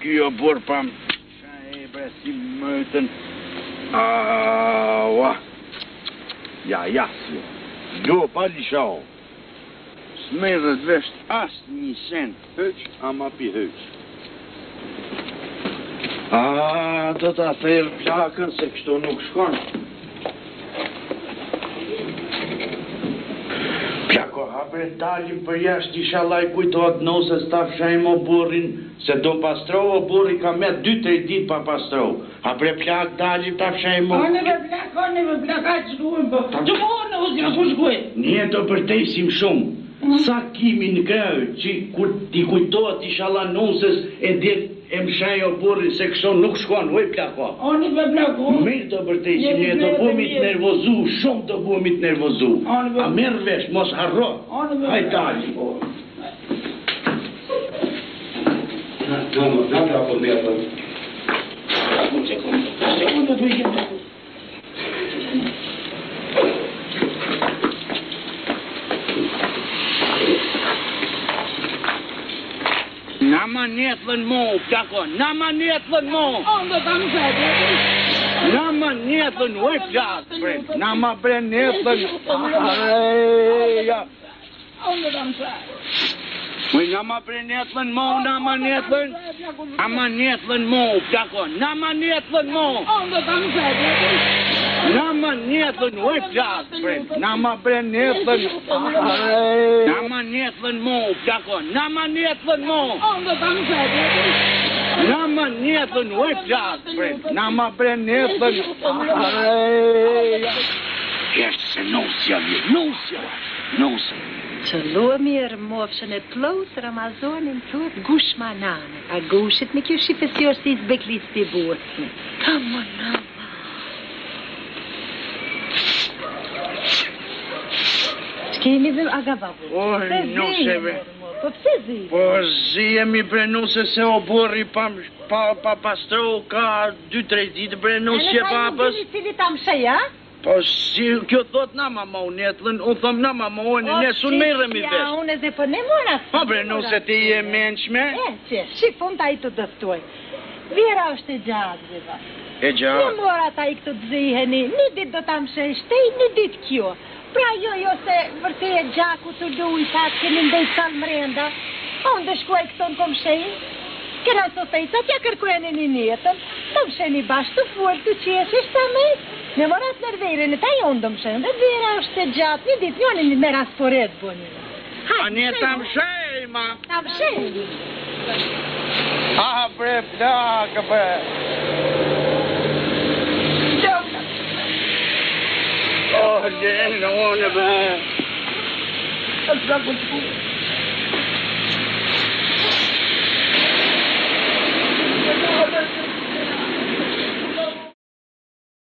kjo bor pam. Shaj bre si mëtën. Aua. Ja, si. Jo, pa lishao. Smerët vesht asë një sen. Hyq, ama pi hyq. Do t'a thërë plakën se kështu nuk shkon. Plako, hapre dalim për jashtë, isha laj kujtohet nëse s'ta fshajmë o burin, se do pastro o buri ka me 2-3 dit pa pastro. Hapre plak dalim t'a fshajmë o... Aneve plak, aqë shkujem po. Që po në uzja ku shkujem? Nije do përtejsim shumë. Sa kimi në kreu, që kur t'i kujtohet isha la nëses e dit e mshaj o burri se kështu nuk shkon, oj plako. Aneve plako. Mirë do përtejsim, ne do bëmi të nervozu, shumë do bëmi të nervozu. A merë vesh, mos harro. Hajtali. Në prapo mërë. Sekundë të ujke. Nama njetën mo, plako, nama njetën mo. Ondo ta më shajtë. Nama njetën, oj plak, bre, nama bre njetën. Ondo ta më shajtë. Oj, nama bre njetën mo, nama njetën. Ama njetën mo, plako, nama njetën mo. Ondo ta më shajtë. Nama njetën, oj plak, bre, nama bre njetën. Nama njetën mo, plako, nama njetën mo. Ondo ta më shajtë. Nama njetën, oj plak, bre, nama bre njetën. Jeshtë se nosja, nosja. Që luë mirë mofshën e plotë Ramazonin tur gushmanane. A gushit me kjo shifësjo si zbeklis të bosni. Kamo nama. Shkemi dhe aga babu. Oj, noseve. Po pse zi? Po zi jemi bre nuse se o borri pa pastro ka 2-3 ditë bre nusje babës. E në cili tam shëja? Po si kjo thot na mama unë jetën, unë thom na mama unë, ne sun me rëmi vesh. Ja, unë dhe po ne mora. Po bre nuse ti je mençme? Që, shifon ta i të dëftoj. Vjera është e gjatë, dhe. E gjatë? Ne mora ta i këtë dziheni, një dit do ta më sheshtej, një dit kjo. Pra jo se vërtej e gjaku të luj, ta të kemi ndojt sa mrenda. Unë dhe shkuaj këto në kom shenjë. Këna sotejca tja kërkujeni një njetën, të më sheni bashkë të fuër të qeshe shta me. Ne morat nërvejre në ta jonë do më shenë, dhe vera është e gjatë, një ditë njone një mera sporet bëni. A një ta më shej, ma. Ta më shej. Bre, plakë, bre. Oh, gjenë, në one, bre. Plako të